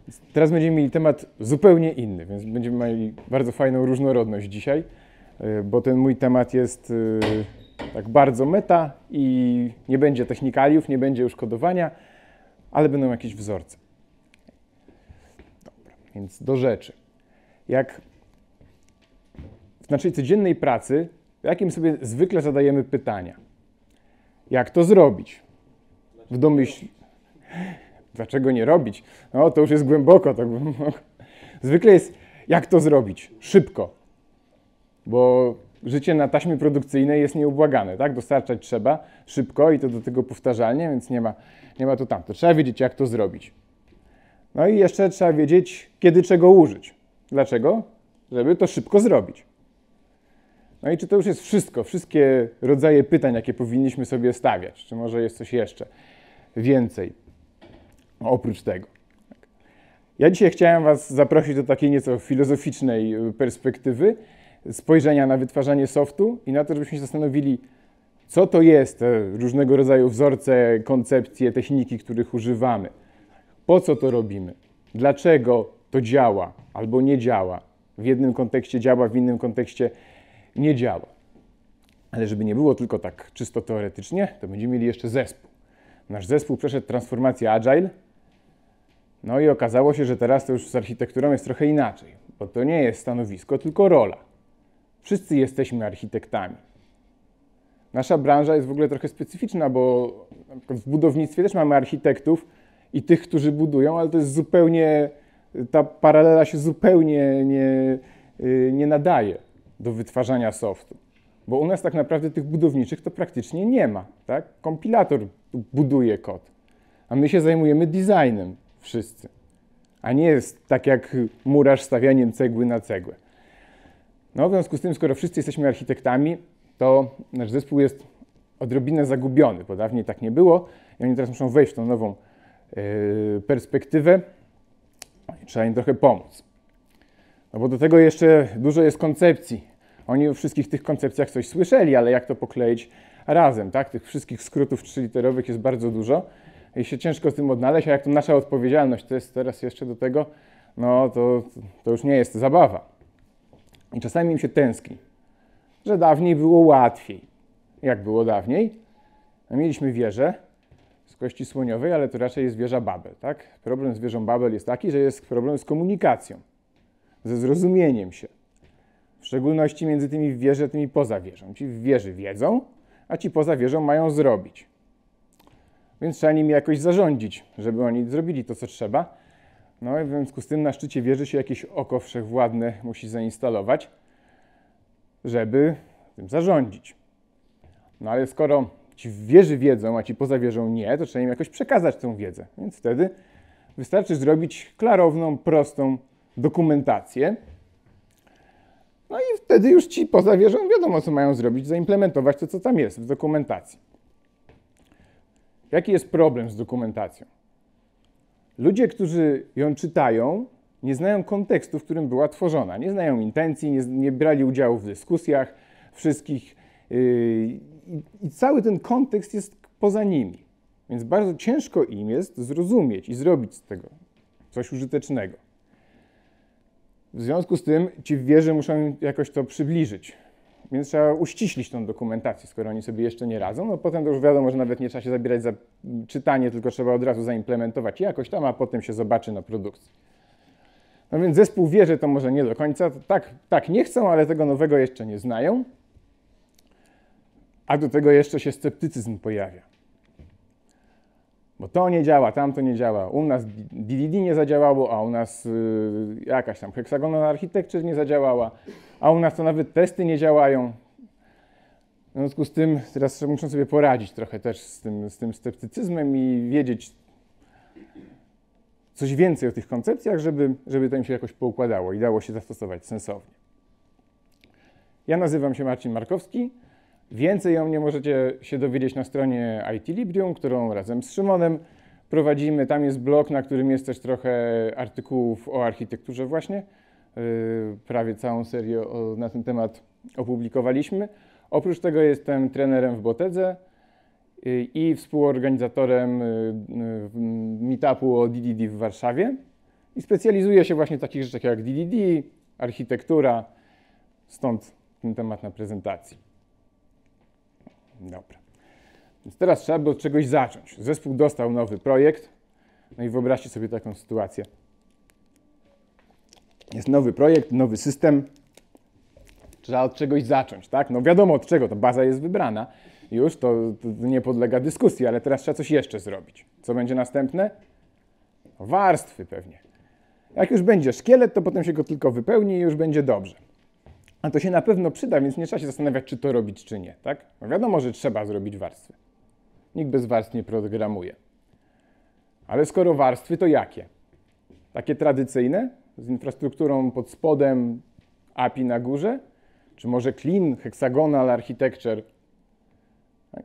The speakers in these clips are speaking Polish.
Teraz będziemy mieli temat zupełnie inny, więc będziemy mieli bardzo fajną różnorodność dzisiaj, bo ten mój temat jest tak bardzo meta i nie będzie technikaliów, nie będzie już kodowania, ale będą jakieś wzorce. Dobra, więc do rzeczy. Jak w naszej codziennej pracy, jakim sobie zwykle zadajemy pytania? Jak to zrobić? W domyśle. Dlaczego nie robić? No to już jest głęboko, to głęboko. Zwykle jest, jak to zrobić? Szybko. Bo życie na taśmie produkcyjnej jest nieubłagane, tak? Dostarczać trzeba szybko i to do tego powtarzalnie, więc nie ma tu tamto. Trzeba wiedzieć, jak to zrobić. No i jeszcze trzeba wiedzieć, kiedy czego użyć. Dlaczego? Żeby to szybko zrobić. No i czy to już jest wszystko? Wszystkie rodzaje pytań, jakie powinniśmy sobie stawiać? Czy może jest coś jeszcze więcej oprócz tego? Ja dzisiaj chciałem Was zaprosić do takiej nieco filozoficznej perspektywy spojrzenia na wytwarzanie softu i na to, żebyśmy się zastanowili, co to jest te różnego rodzaju wzorce, koncepcje, techniki, których używamy. Po co to robimy? Dlaczego to działa albo nie działa? W jednym kontekście działa, w innym kontekście nie działa. Ale żeby nie było tylko tak czysto teoretycznie, to będziemy mieli jeszcze zespół. Nasz zespół przeszedł transformację Agile, no i okazało się, że teraz to już z architekturą jest trochę inaczej, bo to nie jest stanowisko, tylko rola. Wszyscy jesteśmy architektami. Nasza branża jest w ogóle trochę specyficzna, bo na przykład w budownictwie też mamy architektów i tych, którzy budują, ale to jest zupełnie, ta paralela się zupełnie nie nadaje do wytwarzania softu. Bo u nas tak naprawdę tych budowniczych to praktycznie nie ma. Tak? Kompilator buduje kod, a my się zajmujemy designem wszyscy. A nie jest tak jak murarz stawianiem cegły na cegłę. No w związku z tym, skoro wszyscy jesteśmy architektami, to nasz zespół jest odrobinę zagubiony, bo dawniej tak nie było i oni teraz muszą wejść w tą nową perspektywę i trzeba im trochę pomóc. No bo do tego jeszcze dużo jest koncepcji. Oni o wszystkich tych koncepcjach coś słyszeli, ale jak to pokleić razem, tak? Tych wszystkich skrótów trzyliterowych jest bardzo dużo i się ciężko z tym odnaleźć, a jak to nasza odpowiedzialność to jest teraz jeszcze do tego, no to już nie jest zabawa. I czasami im się tęskni, że dawniej było łatwiej. Jak było dawniej? No, mieliśmy wieżę z kości słoniowej, ale to raczej jest wieża Babel, tak? Problem z wieżą Babel jest taki, że jest problem z komunikacją, ze zrozumieniem się. W szczególności między tymi w wieży, a tymi poza wieżą. Ci w wieży wiedzą, a ci poza wieżą mają zrobić. Więc trzeba nimi jakoś zarządzić, żeby oni zrobili to, co trzeba. No i w związku z tym na szczycie wieży się jakieś oko wszechwładne musi zainstalować, żeby tym zarządzić. No ale skoro ci w wieży wiedzą, a ci poza wieżą nie, to trzeba im jakoś przekazać tę wiedzę. Więc wtedy wystarczy zrobić klarowną, prostą dokumentację. No i wtedy już ci poza wieżą wiadomo, co mają zrobić, zaimplementować to, co tam jest w dokumentacji. Jaki jest problem z dokumentacją? Ludzie, którzy ją czytają, nie znają kontekstu, w którym była tworzona. Nie znają intencji, nie brali udziału w dyskusjach wszystkich i cały ten kontekst jest poza nimi. Więc bardzo ciężko im jest zrozumieć i zrobić z tego coś użytecznego. W związku z tym ci w wieży muszą jakoś to przybliżyć. Więc trzeba uściślić tą dokumentację, skoro oni sobie jeszcze nie radzą. No potem to już wiadomo, że nawet nie trzeba się zabierać za czytanie, tylko trzeba od razu zaimplementować jakoś tam, a potem się zobaczy na produkcji. No więc zespół wie, że to może nie do końca. Tak nie chcą, ale tego nowego jeszcze nie znają. A do tego jeszcze się sceptycyzm pojawia. Bo to nie działa, tamto nie działa. U nas DDD nie zadziałało, a u nas jakaś tam Hexagonal Architecture nie zadziałała, a u nas to nawet testy nie działają. W związku z tym teraz muszę sobie poradzić trochę też z tym sceptycyzmem i wiedzieć coś więcej o tych koncepcjach, żeby to im się jakoś poukładało i dało się zastosować sensownie. Ja nazywam się Marcin Markowski. Więcej o mnie możecie się dowiedzieć na stronie IT Librium, którą razem z Szymonem prowadzimy. Tam jest blog, na którym jest też trochę artykułów o architekturze właśnie. Prawie całą serię na ten temat opublikowaliśmy. Oprócz tego jestem trenerem w Botedze i współorganizatorem meetupu o DDD w Warszawie. i specjalizuje się właśnie w takich rzeczach jak DDD, architektura, stąd ten temat na prezentacji. Dobra. Więc teraz trzeba by od czegoś zacząć. Zespół dostał nowy projekt, no i wyobraźcie sobie taką sytuację. Jest nowy projekt, nowy system, trzeba od czegoś zacząć, tak? No wiadomo od czego, ta baza jest wybrana, już to nie podlega dyskusji, ale teraz trzeba coś jeszcze zrobić. Co będzie następne? Warstwy pewnie. Jak już będzie szkielet, to potem się go tylko wypełni i już będzie dobrze. A to się na pewno przyda, więc nie trzeba się zastanawiać, czy to robić, czy nie, tak? No wiadomo, że trzeba zrobić warstwy. Nikt bez warstw nie programuje. Ale skoro warstwy, to jakie? Takie tradycyjne? Z infrastrukturą pod spodem, API na górze? Czy może clean, hexagonal architecture? Tak?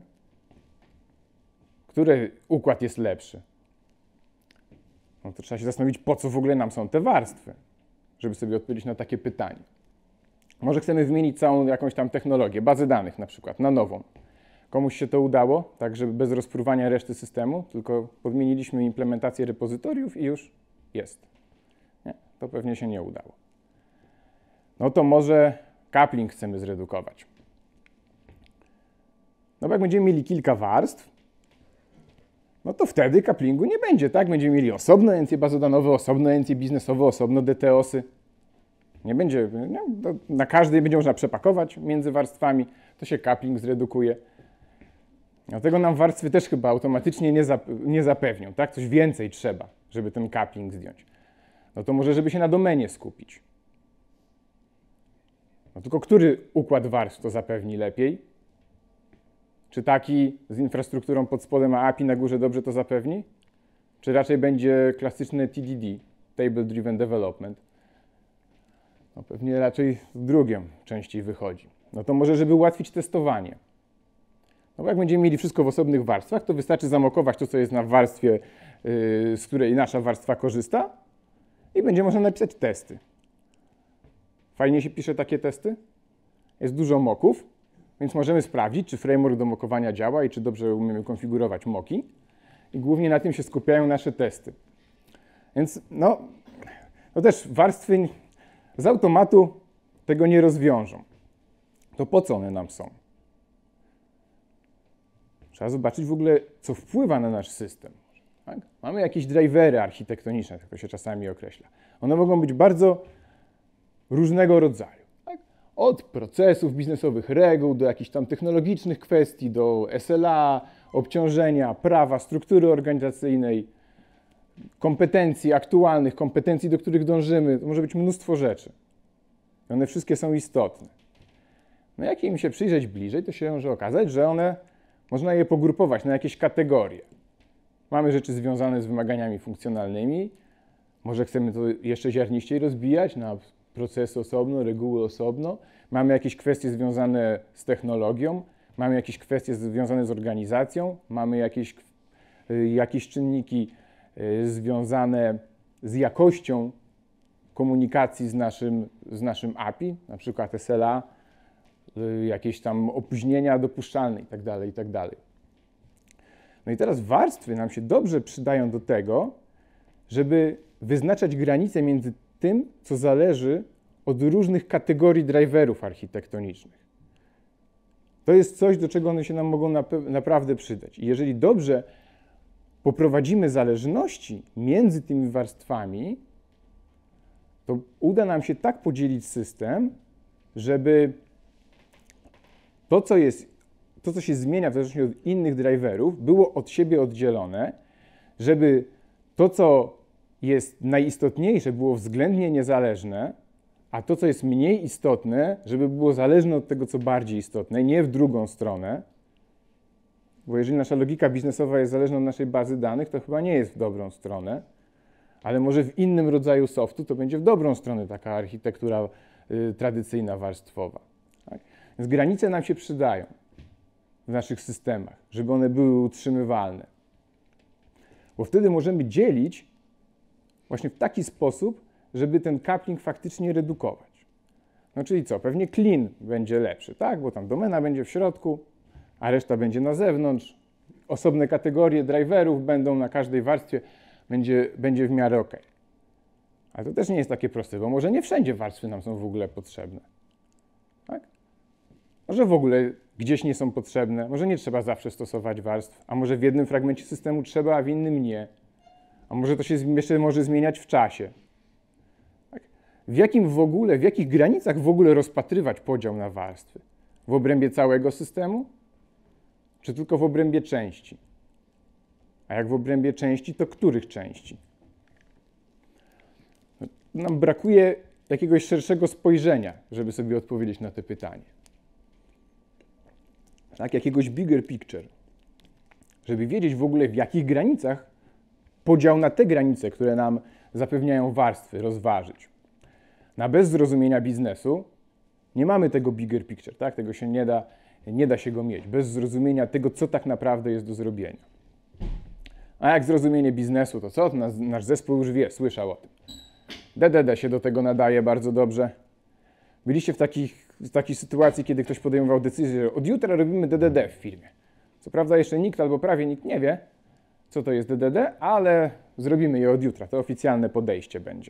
Który układ jest lepszy? No to trzeba się zastanowić, po co w ogóle nam są te warstwy, żeby sobie odpowiedzieć na takie pytanie. Może chcemy wymienić całą jakąś tam technologię, bazę danych na przykład, na nową. Komuś się to udało, tak żeby bez rozpruwania reszty systemu, tylko podmieniliśmy implementację repozytoriów i już jest. Nie, to pewnie się nie udało. No to może coupling chcemy zredukować. No bo jak będziemy mieli kilka warstw, no to wtedy couplingu nie będzie, tak? Będziemy mieli osobno encje bazodanowe, osobno encje biznesowe, osobno DTOSy. Nie będzie, na każdej będzie można przepakować między warstwami, to się coupling zredukuje. Dlatego nam warstwy też chyba automatycznie nie zapewnią, tak? Coś więcej trzeba, żeby ten coupling zdjąć. No to może, żeby się na domenie skupić. No tylko który układ warstw to zapewni lepiej? Czy taki z infrastrukturą pod spodem, a API na górze dobrze to zapewni? Czy raczej będzie klasyczny TDD, Table Driven Development? No pewnie raczej z drugim częściej wychodzi. No to może, żeby ułatwić testowanie. No bo jak będziemy mieli wszystko w osobnych warstwach, to wystarczy zamokować to, co jest na warstwie, z której nasza warstwa korzysta i będzie można napisać testy. Fajnie się pisze takie testy. Jest dużo moków, więc możemy sprawdzić, czy framework do mokowania działa i czy dobrze umiemy konfigurować moki. I głównie na tym się skupiają nasze testy. Więc no też warstwy z automatu tego nie rozwiążą. To po co one nam są? Trzeba zobaczyć w ogóle, co wpływa na nasz system. Tak? Mamy jakieś drivery architektoniczne, tak to się czasami określa. One mogą być bardzo różnego rodzaju. Tak? Od procesów biznesowych, reguł, do jakichś tam technologicznych kwestii, do SLA, obciążenia, prawa, struktury organizacyjnej, kompetencji aktualnych, kompetencji, do których dążymy. To może być mnóstwo rzeczy. I one wszystkie są istotne. No jak im się przyjrzeć bliżej, to się może okazać, że można je pogrupować na jakieś kategorie. Mamy rzeczy związane z wymaganiami funkcjonalnymi. Może chcemy to jeszcze ziarniściej rozbijać na procesy osobno, reguły osobno. Mamy jakieś kwestie związane z technologią. Mamy jakieś kwestie związane z organizacją. Mamy jakieś czynniki związane z jakością komunikacji z naszym API, na przykład SLA, jakieś tam opóźnienia dopuszczalne itd., itd. No i teraz warstwy nam się dobrze przydają do tego, żeby wyznaczać granice między tym, co zależy od różnych kategorii driverów architektonicznych. To jest coś, do czego one się nam mogą naprawdę przydać. I jeżeli dobrze poprowadzimy zależności między tymi warstwami, to uda nam się tak podzielić system, żeby to, co się zmienia w zależności od innych driverów, było od siebie oddzielone, żeby to, co jest najistotniejsze, było względnie niezależne, a to, co jest mniej istotne, żeby było zależne od tego, co bardziej istotne, nie w drugą stronę, bo jeżeli nasza logika biznesowa jest zależna od naszej bazy danych, to chyba nie jest w dobrą stronę, ale może w innym rodzaju softu to będzie w dobrą stronę taka architektura tradycyjna, warstwowa. Tak? Więc granice nam się przydają w naszych systemach, żeby one były utrzymywalne. Bo wtedy możemy dzielić właśnie w taki sposób, żeby ten coupling faktycznie redukować. No czyli co? Pewnie clean będzie lepszy, tak? Bo tam domena będzie w środku, a reszta będzie na zewnątrz. Osobne kategorie driverów będą na każdej warstwie, będzie w miarę ok. Ale to też nie jest takie proste, bo może nie wszędzie warstwy nam są w ogóle potrzebne. Tak? Może w ogóle gdzieś nie są potrzebne, może nie trzeba zawsze stosować warstw, a może w jednym fragmencie systemu trzeba, a w innym nie. A może to się jeszcze może zmieniać w czasie. Tak? W jakich granicach w ogóle rozpatrywać podział na warstwy? W obrębie całego systemu? Czy tylko w obrębie części? A jak w obrębie części, to których części? Nam brakuje jakiegoś szerszego spojrzenia, żeby sobie odpowiedzieć na to pytanie. Tak, jakiegoś bigger picture, żeby wiedzieć w ogóle, w jakich granicach podział na te granice, które nam zapewniają warstwy, rozważyć. Bez zrozumienia biznesu nie mamy tego bigger picture, tak? Tego się nie da się go mieć, bez zrozumienia tego, co tak naprawdę jest do zrobienia. A jak zrozumienie biznesu, to co? Nasz zespół już wie, słyszał o tym. DDD się do tego nadaje bardzo dobrze. Byliście w takiej sytuacji, kiedy ktoś podejmował decyzję, że od jutra robimy DDD w firmie. Co prawda jeszcze nikt albo prawie nikt nie wie, co to jest DDD, ale zrobimy je od jutra. To oficjalne podejście będzie.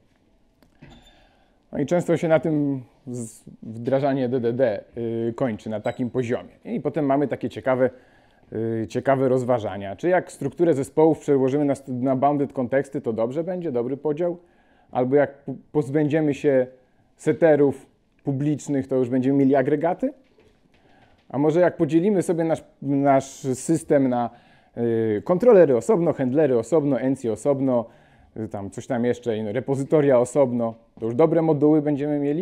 No i często się na tym wdrażanie DDD kończy na takim poziomie. I potem mamy takie ciekawe rozważania. Czy jak strukturę zespołów przełożymy na bounded konteksty, to dobrze będzie, dobry podział? Albo jak pozbędziemy się seterów publicznych, to już będziemy mieli agregaty? A może jak podzielimy sobie nasz system na kontrolery osobno, handlery osobno, ency osobno, tam coś tam jeszcze, repozytoria osobno, to już dobre moduły będziemy mieli?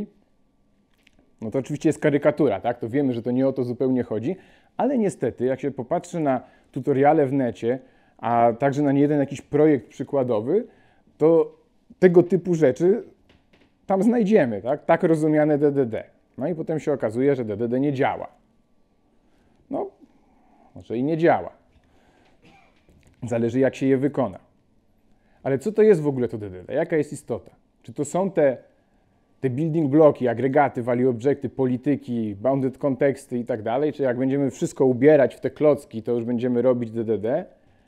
No to oczywiście jest karykatura, tak? To wiemy, że to nie o to zupełnie chodzi, ale niestety, jak się popatrzy na tutoriale w necie, a także na niejeden jakiś projekt przykładowy, to tego typu rzeczy tam znajdziemy, tak rozumiane DDD. No i potem się okazuje, że DDD nie działa. No, może i nie działa. Zależy, jak się je wykona. Ale co to jest w ogóle to DDD? Jaka jest istota? Czy to są te building bloki, agregaty, value objecty, polityki, bounded konteksty i tak dalej? Czy jak będziemy wszystko ubierać w te klocki, to już będziemy robić DDD?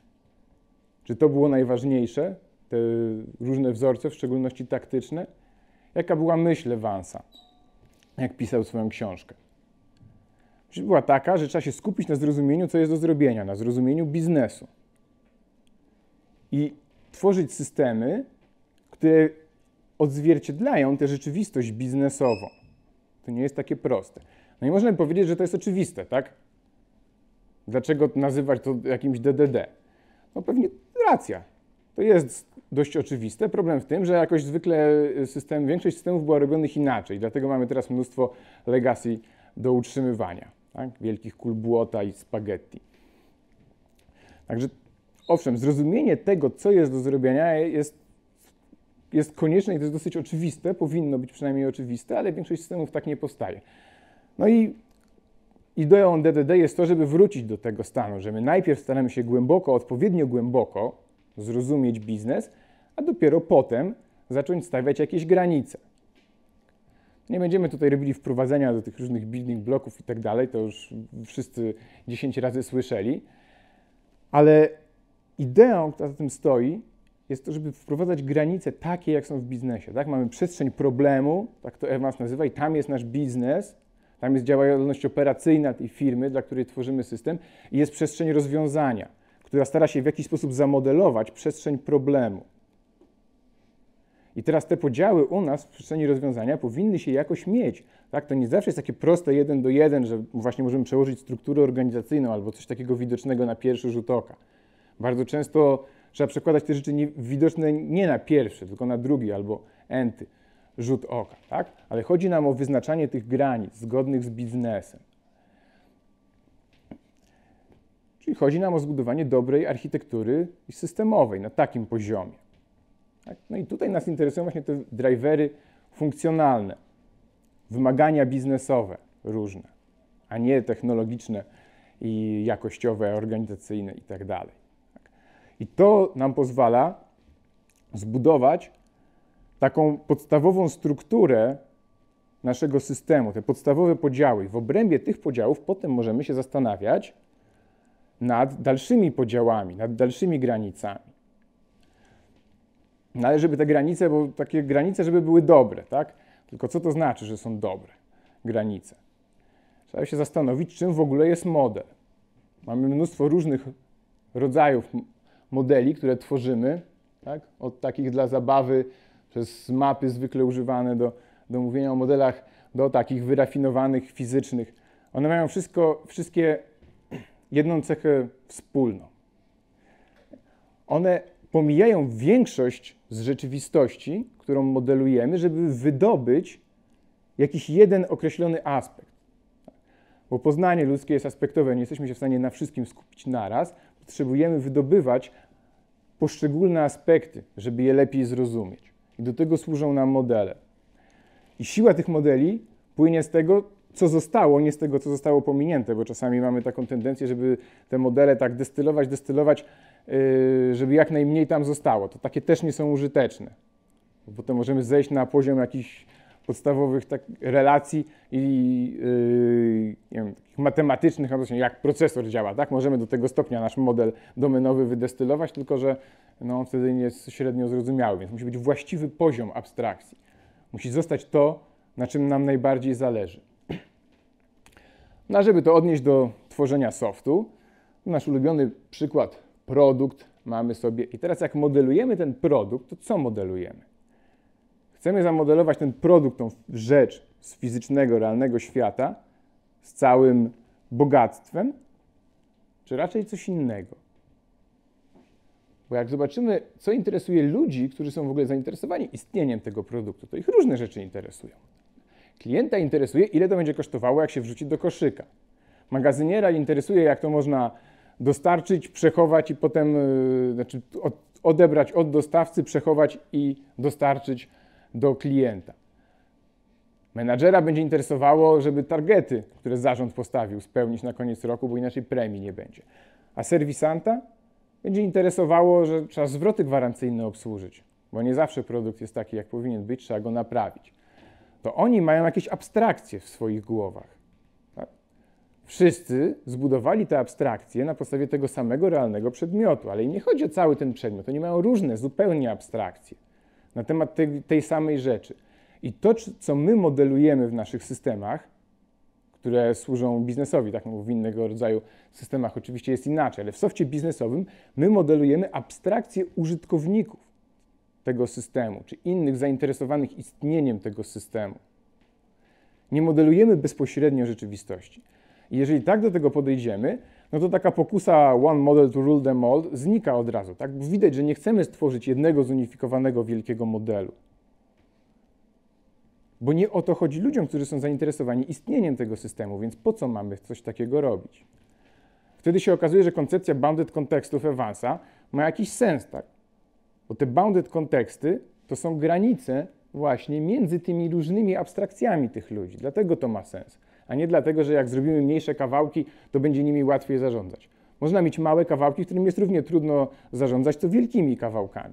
Czy to było najważniejsze? Te różne wzorce, w szczególności taktyczne? Jaka była myśl Evansa, jak pisał swoją książkę? Myśl była taka, że trzeba się skupić na zrozumieniu, co jest do zrobienia, na zrozumieniu biznesu. I tworzyć systemy, które odzwierciedlają tę rzeczywistość biznesową. To nie jest takie proste. No i można by powiedzieć, że to jest oczywiste, tak? Dlaczego nazywać to jakimś DDD? No pewnie racja. To jest dość oczywiste. Problem w tym, że jakoś zwykle większość systemów była robionych inaczej. Dlatego mamy teraz mnóstwo legacy do utrzymywania. Tak? Wielkich kul błota i spaghetti. Także owszem, zrozumienie tego, co jest do zrobienia, jest konieczne i to jest dosyć oczywiste, powinno być przynajmniej oczywiste, ale większość systemów tak nie powstaje. No i ideą DDD jest to, żeby wrócić do tego stanu, że my najpierw staramy się odpowiednio głęboko zrozumieć biznes, a dopiero potem zacząć stawiać jakieś granice. Nie będziemy tutaj robili wprowadzenia do tych różnych building bloków i tak dalej, to już wszyscy 10 razy słyszeli, ale ideą, która za tym stoi, jest to, żeby wprowadzać granice takie, jak są w biznesie. Tak? Mamy przestrzeń problemu, tak to Evans nazywa, i tam jest nasz biznes, tam jest działalność operacyjna tej firmy, dla której tworzymy system, i jest przestrzeń rozwiązania, która stara się w jakiś sposób zamodelować przestrzeń problemu. I teraz te podziały u nas w przestrzeni rozwiązania powinny się jakoś mieć. Tak? To nie zawsze jest takie proste 1 do 1, że właśnie możemy przełożyć strukturę organizacyjną albo coś takiego widocznego na pierwszy rzut oka. Bardzo często trzeba przekładać te rzeczy widoczne nie na pierwszy, tylko na drugi albo enty rzut oka. Tak? Ale chodzi nam o wyznaczanie tych granic zgodnych z biznesem. Czyli chodzi nam o zbudowanie dobrej architektury systemowej na takim poziomie. Tak? No i tutaj nas interesują właśnie te drivery funkcjonalne, wymagania biznesowe różne, a nie technologiczne i jakościowe, organizacyjne i tak dalej. I to nam pozwala zbudować taką podstawową strukturę naszego systemu, te podstawowe podziały. I w obrębie tych podziałów potem możemy się zastanawiać nad dalszymi podziałami, nad dalszymi granicami. No ale żeby te granice, bo takie granice, żeby były dobre, tak? Tylko co to znaczy, że są dobre granice? Trzeba się zastanowić, czym w ogóle jest model. Mamy mnóstwo różnych rodzajów modeli, które tworzymy, tak? Od takich dla zabawy, przez mapy zwykle używane do mówienia o modelach, do takich wyrafinowanych, fizycznych. One mają wszystkie jedną cechę wspólną. One pomijają większość z rzeczywistości, którą modelujemy, żeby wydobyć jakiś jeden określony aspekt. Bo poznanie ludzkie jest aspektowe, nie jesteśmy się w stanie na wszystkim skupić naraz. Potrzebujemy wydobywać poszczególne aspekty, żeby je lepiej zrozumieć. I do tego służą nam modele. I siła tych modeli płynie z tego, co zostało, nie z tego, co zostało pominięte, bo czasami mamy taką tendencję, żeby te modele tak destylować, żeby jak najmniej tam zostało. To takie też nie są użyteczne. Bo potem możemy zejść na poziom jakichś podstawowych relacji i nie wiem, takich matematycznych, jak procesor działa, tak? Możemy do tego stopnia nasz model domenowy wydestylować, tylko że on wtedy nie jest średnio zrozumiały, więc musi być właściwy poziom abstrakcji. Musi zostać to, na czym nam najbardziej zależy. No a żeby to odnieść do tworzenia softu, nasz ulubiony przykład, produkt mamy sobie. I teraz jak modelujemy ten produkt, to co modelujemy? Chcemy zamodelować ten produkt, tą rzecz z fizycznego, realnego świata, z całym bogactwem, czy raczej coś innego? Bo jak zobaczymy, co interesuje ludzi, którzy są w ogóle zainteresowani istnieniem tego produktu, to ich różne rzeczy interesują. Klienta interesuje, ile to będzie kosztowało, jak się wrzuci do koszyka. Magazyniera interesuje, jak to można dostarczyć, przechować i potem, odebrać od dostawcy, przechować i dostarczyć do klienta. Menadżera będzie interesowało, żeby targety, które zarząd postawił, spełnić na koniec roku, bo inaczej premii nie będzie. A serwisanta będzie interesowało, że trzeba zwroty gwarancyjne obsłużyć, bo nie zawsze produkt jest taki, jak powinien być, trzeba go naprawić. To oni mają jakieś abstrakcje w swoich głowach. Tak? Wszyscy zbudowali te abstrakcje na podstawie tego samego realnego przedmiotu, ale im nie chodzi o cały ten przedmiot, oni mają różne zupełnie abstrakcje na temat tej samej rzeczy. I to, co my modelujemy w naszych systemach, które służą biznesowi, tak w innego rodzaju systemach oczywiście jest inaczej, ale w softie biznesowym my modelujemy abstrakcje użytkowników tego systemu, czy innych zainteresowanych istnieniem tego systemu. Nie modelujemy bezpośrednio rzeczywistości. I jeżeli tak do tego podejdziemy, no to taka pokusa one model to rule them all znika od razu. Tak? Bo widać, że nie chcemy stworzyć jednego zunifikowanego wielkiego modelu. Bo nie o to chodzi ludziom, którzy są zainteresowani istnieniem tego systemu, więc po co mamy coś takiego robić? Wtedy się okazuje, że koncepcja bounded kontekstów Evansa ma jakiś sens, tak? Bo te bounded konteksty to są granice właśnie między tymi różnymi abstrakcjami tych ludzi. Dlatego to ma sens, a nie dlatego, że jak zrobimy mniejsze kawałki, to będzie nimi łatwiej zarządzać. Można mieć małe kawałki, którym jest równie trudno zarządzać, co wielkimi kawałkami.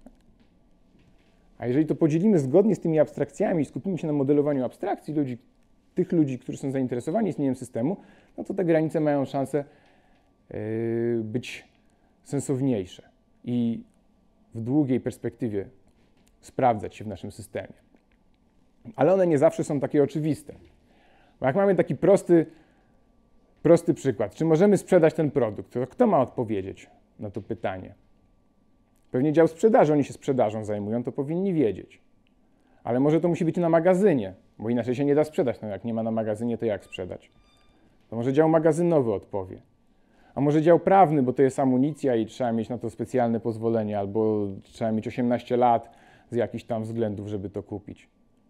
A jeżeli to podzielimy zgodnie z tymi abstrakcjami i skupimy się na modelowaniu abstrakcji ludzi, tych ludzi, którzy są zainteresowani istnieniem systemu, no to te granice mają szansę być sensowniejsze i w długiej perspektywie sprawdzać się w naszym systemie. Ale one nie zawsze są takie oczywiste. Bo jak mamy taki prosty przykład, czy możemy sprzedać ten produkt, to kto ma odpowiedzieć na to pytanie? Pewnie dział sprzedaży, oni się sprzedażą zajmują, to powinni wiedzieć. Ale może to musi być na magazynie, bo inaczej się nie da sprzedać. No jak nie ma na magazynie, to jak sprzedać? To może dział magazynowy odpowie. A może dział prawny, bo to jest amunicja i trzeba mieć na to specjalne pozwolenie, albo trzeba mieć 18 lat z jakichś tam względów, żeby to kupić.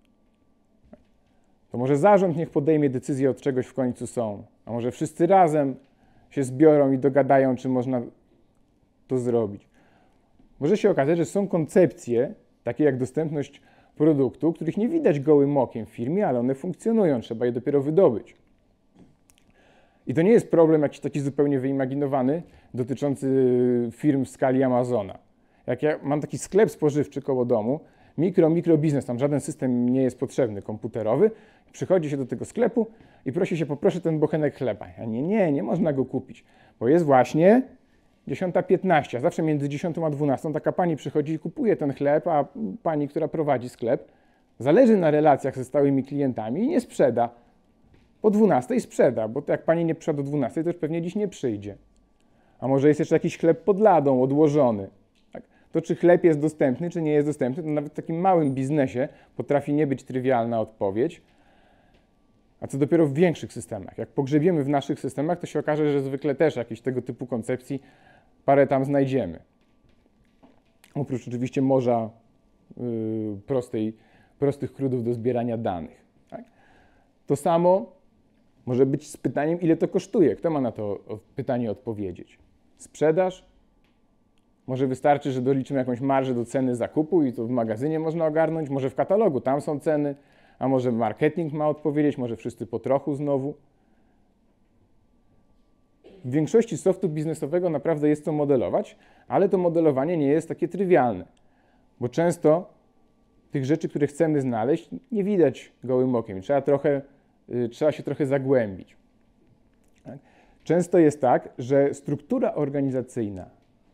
To może zarząd niech podejmie decyzję, od czegoś w końcu są. A może wszyscy razem się zbiorą i dogadają, czy można to zrobić. Może się okazać, że są koncepcje, takie jak dostępność produktu, których nie widać gołym okiem w firmie, ale one funkcjonują, trzeba je dopiero wydobyć. I to nie jest problem jakiś taki zupełnie wyimaginowany, dotyczący firm w skali Amazona. Jak ja mam taki sklep spożywczy koło domu, mikro biznes, tam żaden system nie jest potrzebny, komputerowy, przychodzi się do tego sklepu i prosi się, poproszę ten bochenek chleba. A nie można go kupić, bo jest właśnie 10:15, a zawsze między 10 a 12 taka pani przychodzi i kupuje ten chleb, a pani, która prowadzi sklep, zależy na relacjach ze stałymi klientami i nie sprzeda. Po 12 sprzeda, bo to jak pani nie przyszła do 12, to już pewnie dziś nie przyjdzie. A może jest jeszcze jakiś chleb pod ladą, odłożony. Tak? To czy chleb jest dostępny, czy nie jest dostępny, to nawet w takim małym biznesie potrafi nie być trywialna odpowiedź. A co dopiero w większych systemach. Jak pogrzebiemy w naszych systemach, to się okaże, że zwykle też jakieś tego typu koncepcji parę tam znajdziemy. Oprócz oczywiście morza prostych krudów do zbierania danych. Tak? To samo może być z pytaniem, ile to kosztuje. Kto ma na to pytanie odpowiedzieć? Sprzedaż? Może wystarczy, że doliczymy jakąś marżę do ceny zakupu i to w magazynie można ogarnąć, może w katalogu, tam są ceny, a może marketing ma odpowiedzieć, może wszyscy po trochu znowu. W większości softu biznesowego naprawdę jest co modelować, ale to modelowanie nie jest takie trywialne, bo często tych rzeczy, które chcemy znaleźć, nie widać gołym okiem. Trzeba się trochę zagłębić. Często jest tak, że struktura organizacyjna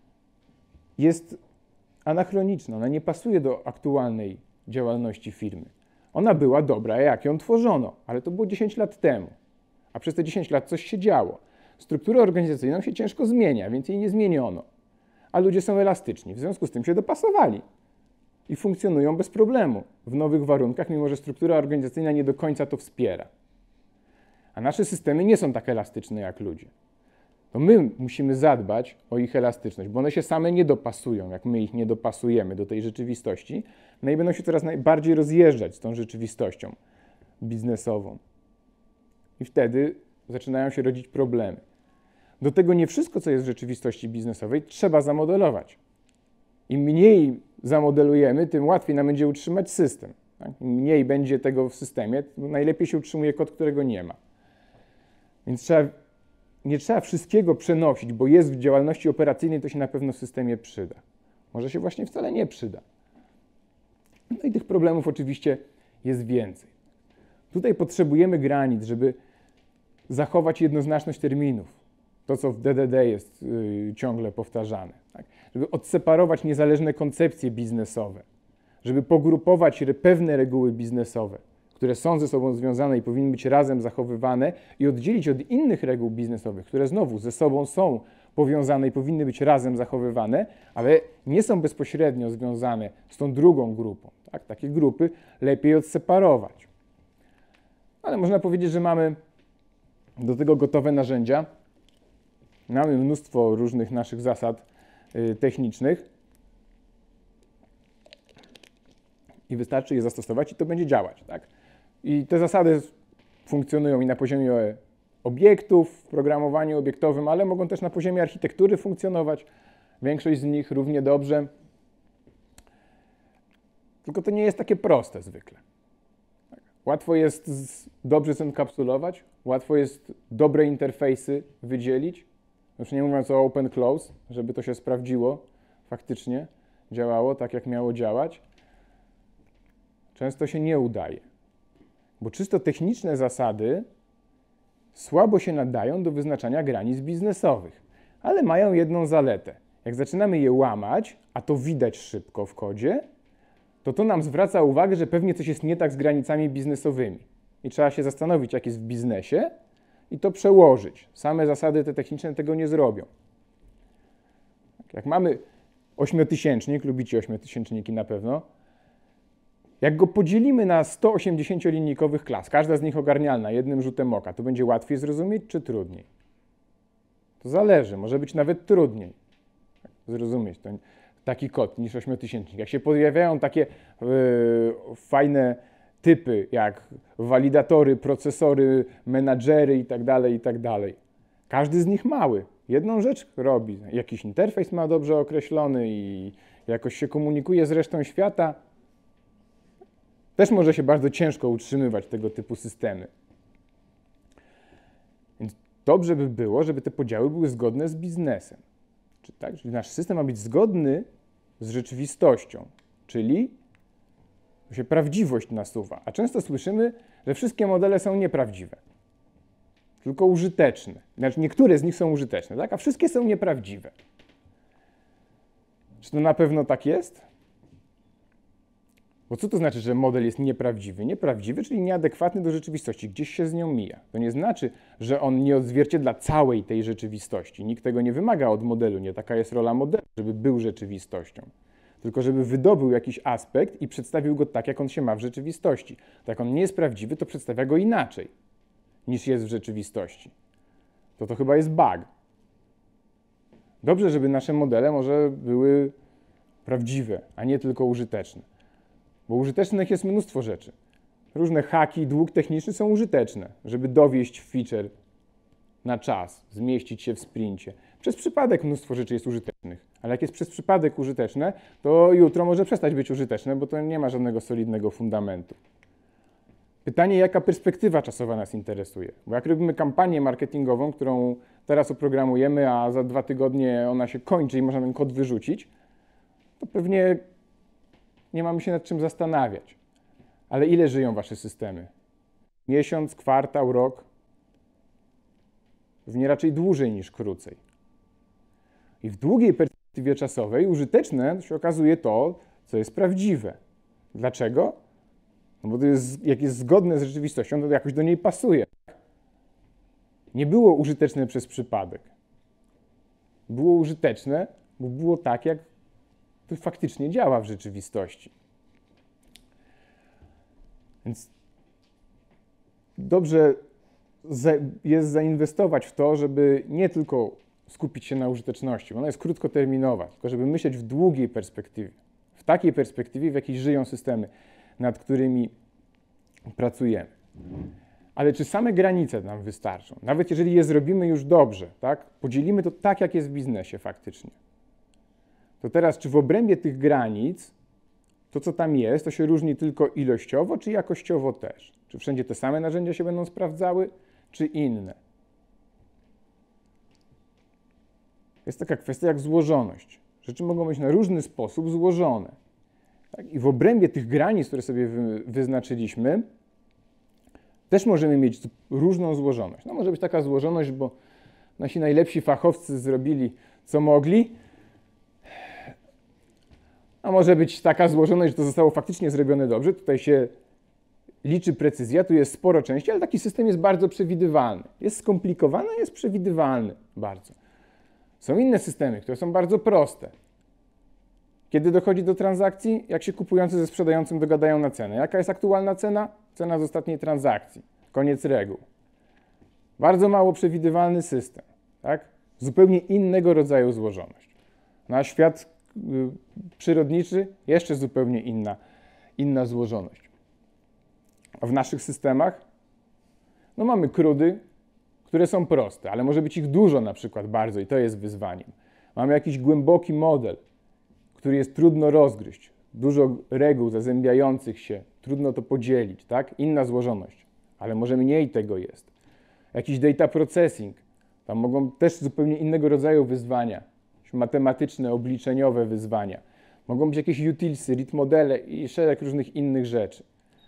jest anachroniczna, ona nie pasuje do aktualnej działalności firmy. Ona była dobra, jak ją tworzono, ale to było 10 lat temu, a przez te 10 lat coś się działo. Strukturę organizacyjną się ciężko zmienia, więc jej nie zmieniono, a ludzie są elastyczni, w związku z tym się dopasowali i funkcjonują bez problemu w nowych warunkach, mimo że struktura organizacyjna nie do końca to wspiera. A nasze systemy nie są tak elastyczne jak ludzie. To my musimy zadbać o ich elastyczność, bo one się same nie dopasują, jak my ich nie dopasujemy do tej rzeczywistości, no i będą się coraz bardziej rozjeżdżać z tą rzeczywistością biznesową. I wtedy zaczynają się rodzić problemy. Do tego nie wszystko, co jest w rzeczywistości biznesowej, trzeba zamodelować. Im mniej zamodelujemy, tym łatwiej nam będzie utrzymać system. Tak? Im mniej będzie tego w systemie, najlepiej się utrzymuje kod, którego nie ma. Więc nie trzeba wszystkiego przenosić, bo jest w działalności operacyjnej, to się na pewno w systemie przyda. Może się właśnie wcale nie przyda. No i tych problemów oczywiście jest więcej. Tutaj potrzebujemy granic, żeby zachować jednoznaczność terminów. To, co w DDD jest ciągle powtarzane. Tak? Żeby odseparować niezależne koncepcje biznesowe. Żeby pogrupować pewne reguły biznesowe, które są ze sobą związane i powinny być razem zachowywane i oddzielić od innych reguł biznesowych, które znowu ze sobą są powiązane i powinny być razem zachowywane, ale nie są bezpośrednio związane z tą drugą grupą. Tak? Takie grupy lepiej odseparować. Ale można powiedzieć, że mamy do tego gotowe narzędzia. Mamy mnóstwo różnych naszych zasad technicznych i wystarczy je zastosować i to będzie działać. Tak? I te zasady funkcjonują i na poziomie obiektów w programowaniu obiektowym, ale mogą też na poziomie architektury funkcjonować. Większość z nich równie dobrze. Tylko to nie jest takie proste zwykle. Łatwo jest dobrze zenkapsulować, łatwo jest dobre interfejsy wydzielić. Już nie mówiąc o open close, żeby to się sprawdziło, faktycznie działało tak, jak miało działać. Często się nie udaje, bo czysto techniczne zasady słabo się nadają do wyznaczania granic biznesowych, ale mają jedną zaletę. Jak zaczynamy je łamać, a to widać szybko w kodzie, to nam zwraca uwagę, że pewnie coś jest nie tak z granicami biznesowymi. I trzeba się zastanowić, jak jest w biznesie i to przełożyć. Same zasady te techniczne tego nie zrobią. Jak mamy 8-tysięcznik, lubicie 8-tysięczniki na pewno, jak go podzielimy na 180-linijkowych klas, każda z nich ogarnialna jednym rzutem oka, to będzie łatwiej zrozumieć czy trudniej? To zależy, może być nawet trudniej zrozumieć taki kod niż 8-tysięcznik. Jak się pojawiają takie fajne typy jak walidatory, procesory, menadżery itd., każdy z nich mały. Jedną rzecz robi. Jakiś interfejs ma dobrze określony i jakoś się komunikuje z resztą świata. Też może się bardzo ciężko utrzymywać tego typu systemy. Więc dobrze by było, żeby te podziały były zgodne z biznesem. Czyli nasz system ma być zgodny z rzeczywistością, czyli się prawdziwość nasuwa. A często słyszymy, że wszystkie modele są nieprawdziwe, tylko użyteczne. Znaczy niektóre z nich są użyteczne, tak? A wszystkie są nieprawdziwe. Czy to na pewno tak jest? Bo co to znaczy, że model jest nieprawdziwy? Nieprawdziwy, czyli nieadekwatny do rzeczywistości, gdzieś się z nią mija. To nie znaczy, że on nie odzwierciedla całej tej rzeczywistości. Nikt tego nie wymaga od modelu, nie taka jest rola modelu, żeby był rzeczywistością. Tylko żeby wydobył jakiś aspekt i przedstawił go tak, jak on się ma w rzeczywistości. Tak jak on nie jest prawdziwy, to przedstawia go inaczej, niż jest w rzeczywistości. To chyba jest bug. Dobrze, żeby nasze modele może były prawdziwe, a nie tylko użyteczne. Bo użytecznych jest mnóstwo rzeczy. Różne haki, dług techniczny są użyteczne, żeby dowieść feature na czas, zmieścić się w sprincie. Przez przypadek mnóstwo rzeczy jest użytecznych, ale jak jest przez przypadek użyteczne, to jutro może przestać być użyteczne, bo to nie ma żadnego solidnego fundamentu. Pytanie, jaka perspektywa czasowa nas interesuje? Bo jak robimy kampanię marketingową, którą teraz oprogramujemy, a za 2 tygodnie ona się kończy i można ten kod wyrzucić, to pewnie nie mamy się nad czym zastanawiać. Ale ile żyją wasze systemy? Miesiąc, kwartał, rok? Pewnie raczej dłużej niż krócej. I w długiej perspektywie czasowej użyteczne się okazuje to, co jest prawdziwe. Dlaczego? No bo to jest, jak jest zgodne z rzeczywistością, to jakoś do niej pasuje. Nie było użyteczne przez przypadek. Było użyteczne, bo było tak, jak to faktycznie działa w rzeczywistości. Więc dobrze jest zainwestować w to, żeby nie tylko skupić się na użyteczności, bo ona jest krótkoterminowa, tylko żeby myśleć w długiej perspektywie. W takiej perspektywie, w jakiej żyją systemy, nad którymi pracujemy. Ale czy same granice nam wystarczą? Nawet jeżeli je zrobimy już dobrze, tak? Podzielimy to tak, jak jest w biznesie faktycznie. To teraz, czy w obrębie tych granic, to co tam jest, to się różni tylko ilościowo, czy jakościowo też? Czy wszędzie te same narzędzia się będą sprawdzały, czy inne? Jest taka kwestia jak złożoność. Rzeczy mogą być na różny sposób złożone. Tak? I w obrębie tych granic, które sobie wyznaczyliśmy, też możemy mieć różną złożoność. No może być taka złożoność, bo nasi najlepsi fachowcy zrobili, co mogli, a może być taka złożoność, że to zostało faktycznie zrobione dobrze. Tutaj się liczy precyzja, tu jest sporo części, ale taki system jest bardzo przewidywalny. Jest skomplikowany, a jest przewidywalny bardzo. Są inne systemy, które są bardzo proste. Kiedy dochodzi do transakcji, jak się kupujący ze sprzedającym dogadają na cenę. Jaka jest aktualna cena? Cena z ostatniej transakcji. Koniec reguł. Bardzo mało przewidywalny system. Tak? Zupełnie innego rodzaju złożoność. No a świat przyrodniczy jeszcze zupełnie inna złożoność. A w naszych systemach no mamy CRUDy, które są proste, ale może być ich dużo na przykład bardzo i to jest wyzwaniem. Mamy jakiś głęboki model, który jest trudno rozgryźć. Dużo reguł zazębiających się, trudno to podzielić, tak? Inna złożoność, ale może mniej tego jest. Jakiś data processing, tam mogą też zupełnie innego rodzaju wyzwania, matematyczne, obliczeniowe wyzwania. Mogą być jakieś utilsy, read modele i szereg różnych innych rzeczy.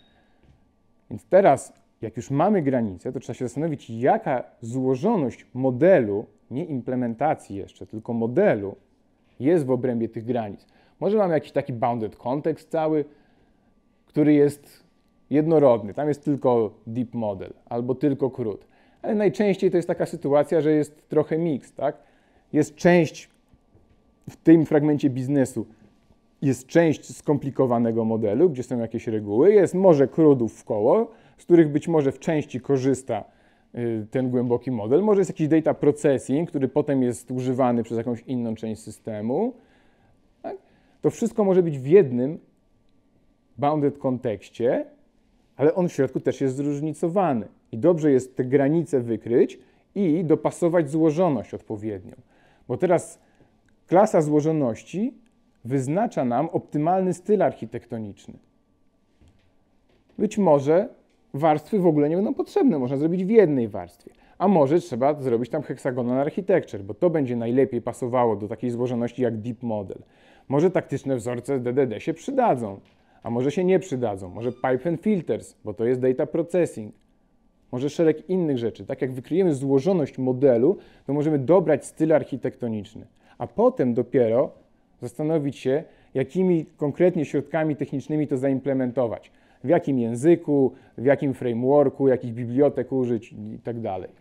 Więc teraz, jak już mamy granice, to trzeba się zastanowić, jaka złożoność modelu, nie implementacji jeszcze, tylko modelu, jest w obrębie tych granic. Może mamy jakiś taki bounded context cały, który jest jednorodny. Tam jest tylko deep model albo tylko CRUD. Ale najczęściej to jest taka sytuacja, że jest trochę mix, tak? Jest część w tym fragmencie biznesu, jest część skomplikowanego modelu, gdzie są jakieś reguły, jest może CRUDów w koło, z których być może w części korzysta ten głęboki model. Może jest jakiś data processing, który potem jest używany przez jakąś inną część systemu. Tak? To wszystko może być w jednym bounded kontekście, ale on w środku też jest zróżnicowany. I dobrze jest te granice wykryć i dopasować złożoność odpowiednią. Bo teraz klasa złożoności wyznacza nam optymalny styl architektoniczny. Być może warstwy w ogóle nie będą potrzebne, można zrobić w jednej warstwie. A może trzeba zrobić tam hexagonal architecture, bo to będzie najlepiej pasowało do takiej złożoności jak deep model. Może taktyczne wzorce DDD się przydadzą, a może się nie przydadzą. Może pipe and filters, bo to jest data processing. Może szereg innych rzeczy. Tak jak wykryjemy złożoność modelu, to możemy dobrać styl architektoniczny, a potem dopiero Zastanowić się, jakimi konkretnie środkami technicznymi to zaimplementować. W jakim języku, w jakim frameworku, jakich bibliotek użyć i tak dalej.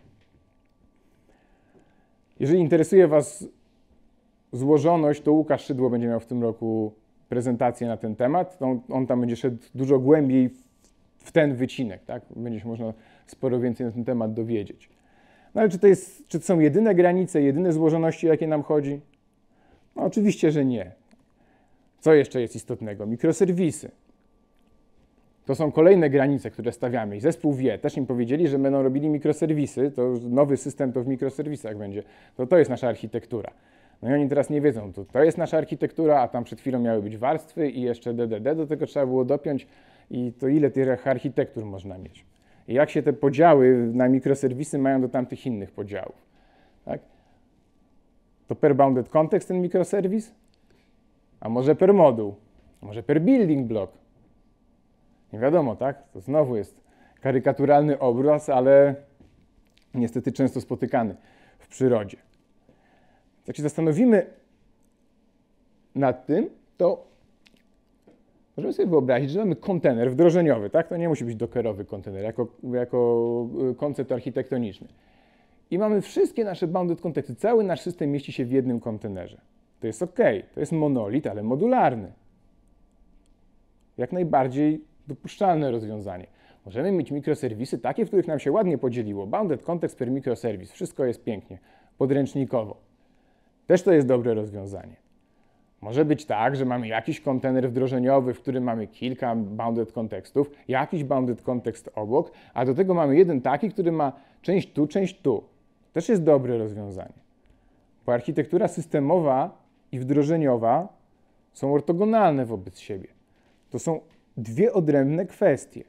Jeżeli interesuje Was złożoność, to Łukasz Szydło będzie miał w tym roku prezentację na ten temat. On tam będzie szedł dużo głębiej w ten wycinek, tak? Będzie się można sporo więcej na ten temat dowiedzieć. No ale czy to są jedyne granice, jedyne złożoności, o jakie nam chodzi? No oczywiście, że nie. Co jeszcze jest istotnego? Mikroserwisy. To są kolejne granice, które stawiamy. I zespół wie, też im powiedzieli, że będą robili mikroserwisy, to nowy system to w mikroserwisach będzie. To jest nasza architektura. No i oni teraz nie wiedzą, to jest nasza architektura, a tam przed chwilą miały być warstwy i jeszcze DDD, do tego trzeba było dopiąć i to ile tych architektur można mieć. I jak się te podziały na mikroserwisy mają do tamtych innych podziałów. Tak? To per bounded context ten mikroserwis? A może per moduł? A może per building block? Nie wiadomo, tak? To znowu jest karykaturalny obraz, ale niestety często spotykany w przyrodzie. Jak się zastanowimy nad tym, to możemy sobie wyobrazić, że mamy kontener wdrożeniowy, tak? To nie musi być dockerowy kontener, jako koncept architektoniczny. I mamy wszystkie nasze bounded contexty, cały nasz system mieści się w jednym kontenerze. To jest OK, to jest monolit, ale modularny. Jak najbardziej dopuszczalne rozwiązanie. Możemy mieć mikroserwisy takie, w których nam się ładnie podzieliło. Bounded context per mikroserwis. Wszystko jest pięknie, podręcznikowo. Też to jest dobre rozwiązanie. Może być tak, że mamy jakiś kontener wdrożeniowy, w którym mamy kilka bounded kontekstów, jakiś bounded kontekst obok, a do tego mamy jeden taki, który ma część tu, część tu. Też jest dobre rozwiązanie. Bo architektura systemowa i wdrożeniowa są ortogonalne wobec siebie. To są dwie odrębne kwestie.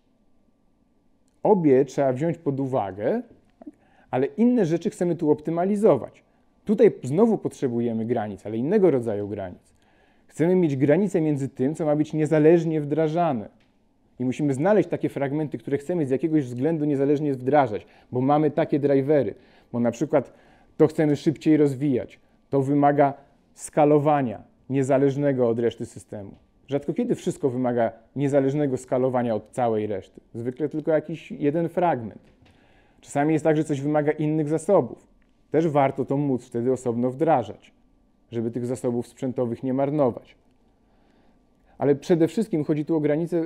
Obie trzeba wziąć pod uwagę, ale inne rzeczy chcemy tu optymalizować. Tutaj znowu potrzebujemy granic, ale innego rodzaju granic. Chcemy mieć granicę między tym, co ma być niezależnie wdrażane. I musimy znaleźć takie fragmenty, które chcemy z jakiegoś względu niezależnie wdrażać, bo mamy takie drivery, bo na przykład to chcemy szybciej rozwijać. To wymaga skalowania niezależnego od reszty systemu. Rzadko kiedy wszystko wymaga niezależnego skalowania od całej reszty. Zwykle tylko jakiś jeden fragment. Czasami jest tak, że coś wymaga innych zasobów. Też warto to móc wtedy osobno wdrażać, żeby tych zasobów sprzętowych nie marnować. Ale przede wszystkim chodzi tu o granice,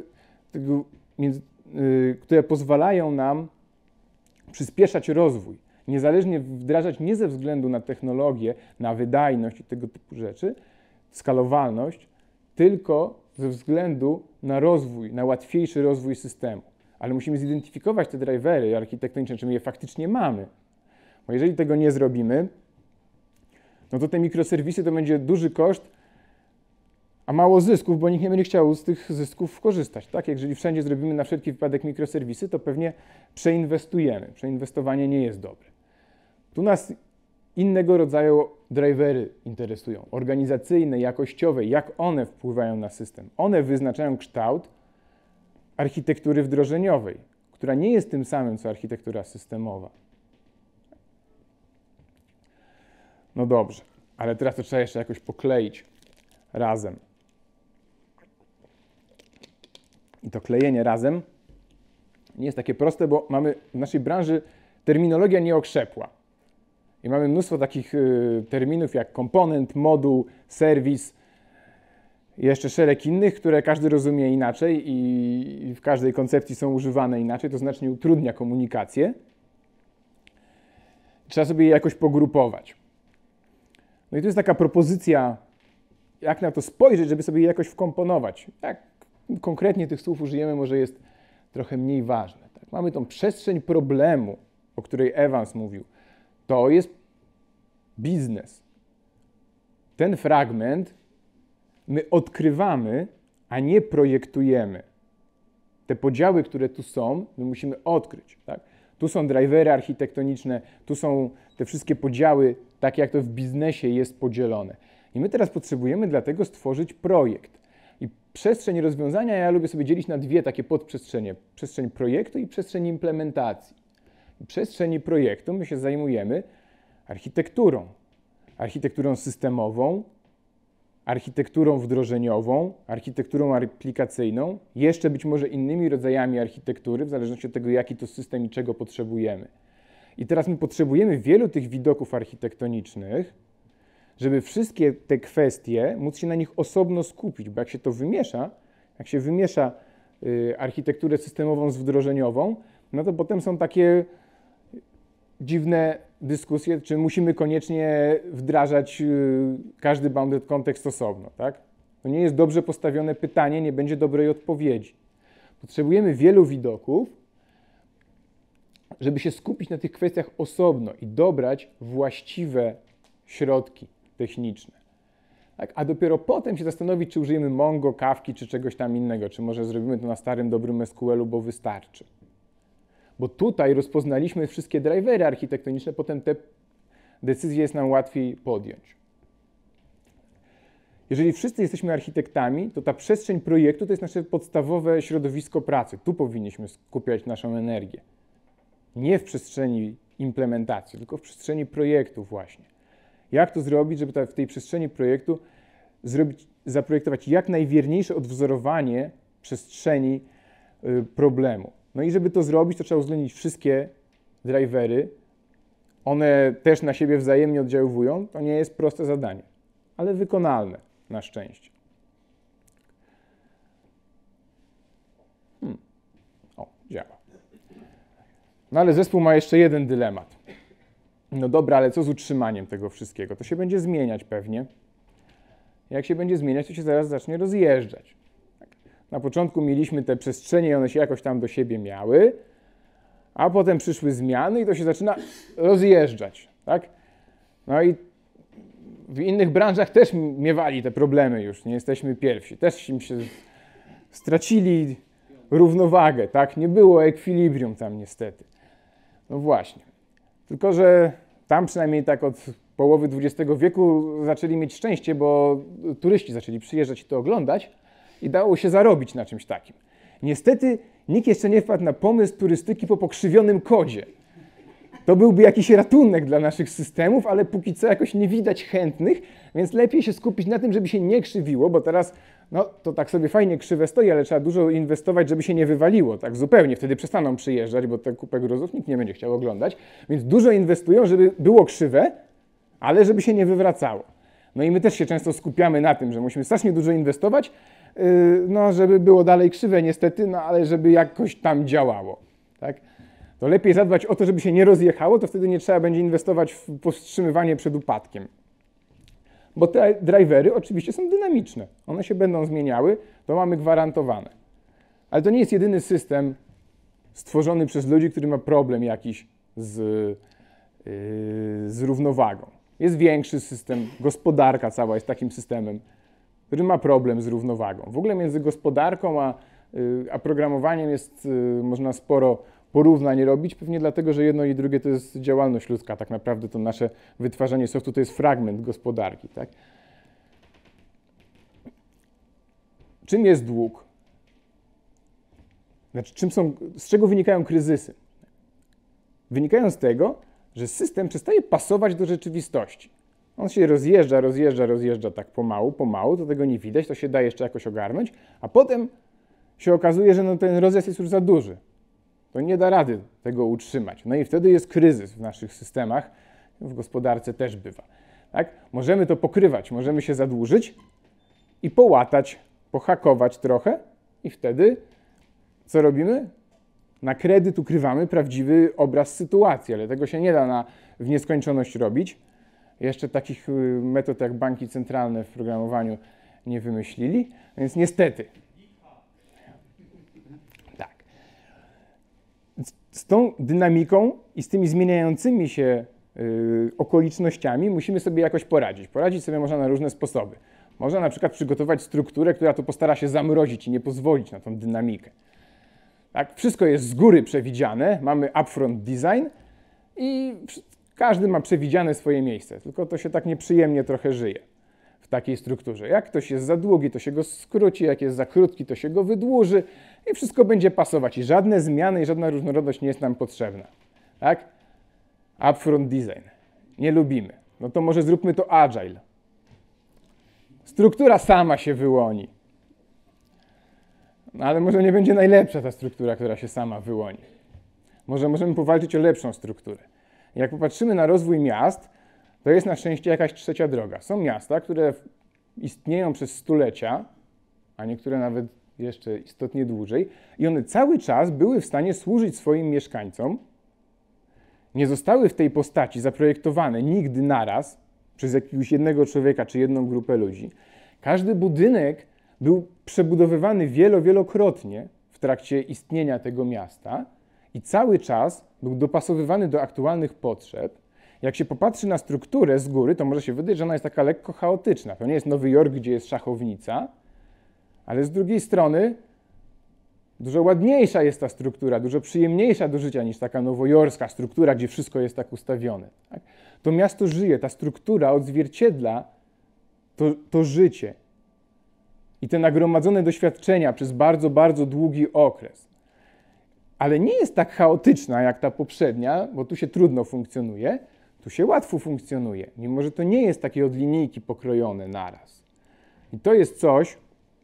które pozwalają nam przyspieszać rozwój. Niezależnie wdrażać nie ze względu na technologię, na wydajność i tego typu rzeczy, skalowalność, tylko ze względu na rozwój, na łatwiejszy rozwój systemu. Ale musimy zidentyfikować te drivery architektoniczne, czy my je faktycznie mamy. Bo jeżeli tego nie zrobimy, no to te mikroserwisy to będzie duży koszt, a mało zysków, bo nikt nie będzie chciał z tych zysków korzystać. Tak? Jeżeli wszędzie zrobimy na wszelki wypadek mikroserwisy, to pewnie przeinwestujemy. Przeinwestowanie nie jest dobre. Tu nas innego rodzaju drivery interesują. Organizacyjne, jakościowe, jak one wpływają na system. One wyznaczają kształt architektury wdrożeniowej, która nie jest tym samym, co architektura systemowa. No dobrze, ale teraz to trzeba jeszcze jakoś pokleić razem. I to klejenie razem nie jest takie proste, bo mamy w naszej branży terminologia nie okrzepła. I mamy mnóstwo takich terminów jak komponent, moduł, serwis i jeszcze szereg innych, które każdy rozumie inaczej i w każdej koncepcji są używane inaczej, to znacznie utrudnia komunikację. Trzeba sobie je jakoś pogrupować. No i to jest taka propozycja, jak na to spojrzeć, żeby sobie je jakoś wkomponować. Jak konkretnie tych słów użyjemy, może jest trochę mniej ważne. Tak? Mamy tą przestrzeń problemu, o której Evans mówił. To jest biznes. Ten fragment my odkrywamy, a nie projektujemy. Te podziały, które tu są, my musimy odkryć. Tak? Tu są drivery architektoniczne, tu są te wszystkie podziały, tak jak to w biznesie jest podzielone. I my teraz potrzebujemy dlatego stworzyć projekt. I przestrzeń rozwiązania ja lubię sobie dzielić na dwie takie podprzestrzenie. Przestrzeń projektu i przestrzeń implementacji. W przestrzeni projektu my się zajmujemy architekturą. Architekturą systemową, architekturą wdrożeniową, architekturą aplikacyjną, jeszcze być może innymi rodzajami architektury, w zależności od tego, jaki to system i czego potrzebujemy. I teraz my potrzebujemy wielu tych widoków architektonicznych, żeby wszystkie te kwestie móc się na nich osobno skupić, bo jak się to wymiesza, jak się wymiesza architekturę systemową z wdrożeniową, no to potem są takie dziwne dyskusje, czy musimy koniecznie wdrażać każdy bounded context osobno, tak? To nie jest dobrze postawione pytanie, nie będzie dobrej odpowiedzi. Potrzebujemy wielu widoków, żeby się skupić na tych kwestiach osobno i dobrać właściwe środki techniczne. Tak? A dopiero potem się zastanowić, czy użyjemy Mongo, Kafki, czy czegoś tam innego, czy może zrobimy to na starym, dobrym SQL-u, bo wystarczy. Bo tutaj rozpoznaliśmy wszystkie drivery architektoniczne, potem te decyzje jest nam łatwiej podjąć. Jeżeli wszyscy jesteśmy architektami, to ta przestrzeń projektu to jest nasze podstawowe środowisko pracy. Tu powinniśmy skupiać naszą energię. Nie w przestrzeni implementacji, tylko w przestrzeni projektu właśnie. Jak to zrobić, żeby w tej przestrzeni projektu zaprojektować jak najwierniejsze odwzorowanie przestrzeni problemu. No i żeby to zrobić, to trzeba uwzględnić wszystkie drivery. One też na siebie wzajemnie oddziaływują. To nie jest proste zadanie, ale wykonalne na szczęście. O, działa. No ale zespół ma jeszcze jeden dylemat. No dobra, ale co z utrzymaniem tego wszystkiego? To się będzie zmieniać pewnie. Jak się będzie zmieniać, to się zaraz zacznie rozjeżdżać. Na początku mieliśmy te przestrzenie i one się jakoś tam do siebie miały, a potem przyszły zmiany i to się zaczyna rozjeżdżać, tak? No i w innych branżach też miewali te problemy już, nie jesteśmy pierwsi. Też im się stracili równowagę, tak? Nie było ekwilibrium tam niestety. No właśnie. Tylko że tam przynajmniej tak od połowy XX wieku zaczęli mieć szczęście, bo turyści zaczęli przyjeżdżać i to oglądać i dało się zarobić na czymś takim. Niestety nikt jeszcze nie wpadł na pomysł turystyki po pokrzywionym kodzie. To byłby jakiś ratunek dla naszych systemów, ale póki co jakoś nie widać chętnych, więc lepiej się skupić na tym, żeby się nie krzywiło, bo teraz no to tak sobie fajnie krzywe stoi, ale trzeba dużo inwestować, żeby się nie wywaliło, tak zupełnie. Wtedy przestaną przyjeżdżać, bo te kupę gruzów nikt nie będzie chciał oglądać, więc dużo inwestują, żeby było krzywe, ale żeby się nie wywracało. No i my też się często skupiamy na tym, że musimy strasznie dużo inwestować, no żeby było dalej krzywe niestety, no ale żeby jakoś tam działało, tak? To lepiej zadbać o to, żeby się nie rozjechało, to wtedy nie trzeba będzie inwestować w powstrzymywanie przed upadkiem. Bo te drivery oczywiście są dynamiczne. One się będą zmieniały, to mamy gwarantowane. Ale to nie jest jedyny system stworzony przez ludzi, który ma problem jakiś z równowagą. Jest większy system, gospodarka cała jest takim systemem, który ma problem z równowagą. W ogóle między gospodarką a programowaniem jest, można sporo porównań robić, pewnie dlatego, że jedno i drugie to jest działalność ludzka. Tak naprawdę to nasze wytwarzanie softu to jest fragment gospodarki. Tak? Czym jest dług? Znaczy, z czego wynikają kryzysy? Wynikają z tego, że system przestaje pasować do rzeczywistości. On się rozjeżdża tak pomału, to tego nie widać, to się da jeszcze jakoś ogarnąć, a potem się okazuje, że no ten rozjazd jest już za duży. To nie da rady tego utrzymać. No i wtedy jest kryzys w naszych systemach, w gospodarce też bywa. Tak? Możemy to pokrywać, możemy się zadłużyć i połatać, pohakować trochę i wtedy co robimy? Na kredyt ukrywamy prawdziwy obraz sytuacji, ale tego się nie da w nieskończoność robić. Jeszcze takich metod jak banki centralne w programowaniu nie wymyślili, więc niestety. Tak. Z tą dynamiką i z tymi zmieniającymi się okolicznościami musimy sobie jakoś poradzić. Poradzić sobie można na różne sposoby. Można na przykład przygotować strukturę, która to postara się zamrozić i nie pozwolić na tą dynamikę. Tak? Wszystko jest z góry przewidziane, mamy upfront design i każdy ma przewidziane swoje miejsce, tylko to się tak nieprzyjemnie trochę żyje w takiej strukturze. Jak ktoś jest za długi, to się go skróci, jak jest za krótki, to się go wydłuży i wszystko będzie pasować i żadne zmiany i żadna różnorodność nie jest nam potrzebna. Tak? Upfront design. Nie lubimy. No to może zróbmy to agile. struktura sama się wyłoni. No, ale może nie będzie najlepsza ta struktura, która się sama wyłoni. Może możemy powalczyć o lepszą strukturę. Jak popatrzymy na rozwój miast, to jest na szczęście jakaś trzecia droga. Są miasta, które istnieją przez stulecia, a niektóre nawet jeszcze istotnie dłużej, i one cały czas były w stanie służyć swoim mieszkańcom. Nie zostały w tej postaci zaprojektowane nigdy naraz przez jakiegoś jednego człowieka czy jedną grupę ludzi. Każdy budynek był przebudowywany wielokrotnie w trakcie istnienia tego miasta i cały czas był dopasowywany do aktualnych potrzeb. Jak się popatrzy na strukturę z góry, to może się wydać, że ona jest taka lekko chaotyczna. To nie jest Nowy Jork, gdzie jest szachownica, ale z drugiej strony dużo ładniejsza jest ta struktura, dużo przyjemniejsza do życia niż taka nowojorska struktura, gdzie wszystko jest tak ustawione. Tak? To miasto żyje, ta struktura odzwierciedla to życie i te nagromadzone doświadczenia przez bardzo długi okres. Ale nie jest tak chaotyczna jak ta poprzednia, bo tu się trudno funkcjonuje, tu się łatwo funkcjonuje, mimo że to nie jest takie od linijki pokrojone naraz. I to jest coś,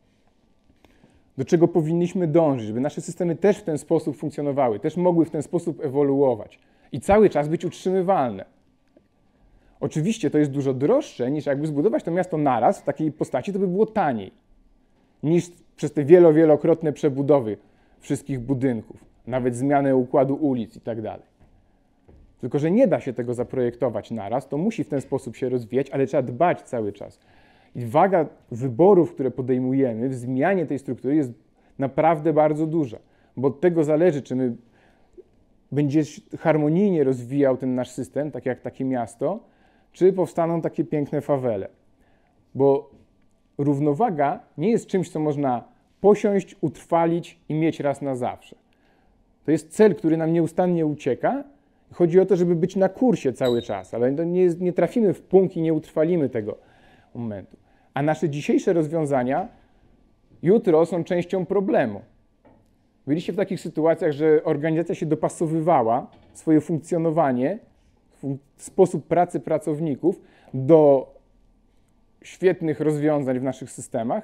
do czego powinniśmy dążyć, żeby nasze systemy też w ten sposób funkcjonowały, też mogły w ten sposób ewoluować i cały czas być utrzymywalne. Oczywiście to jest dużo droższe, niż jakby zbudować to miasto naraz w takiej postaci, to by było taniej, niż przez te wielokrotne przebudowy wszystkich budynków, nawet zmianę układu ulic i tak dalej. Tylko że nie da się tego zaprojektować naraz, to musi w ten sposób się rozwijać, ale trzeba dbać cały czas. I waga wyborów, które podejmujemy w zmianie tej struktury jest naprawdę bardzo duża, bo od tego zależy, czy my będzie harmonijnie rozwijał ten nasz system, tak jak takie miasto, czy powstaną takie piękne fawele. Bo równowaga nie jest czymś, co można posiąść, utrwalić i mieć raz na zawsze. To jest cel, który nam nieustannie ucieka. Chodzi o to, żeby być na kursie cały czas, ale nie trafimy w punkt i nie utrwalimy tego momentu. A nasze dzisiejsze rozwiązania jutro są częścią problemu. Byliście w takich sytuacjach, że organizacja się dopasowywała, swoje funkcjonowanie, sposób pracy pracowników do świetnych rozwiązań w naszych systemach?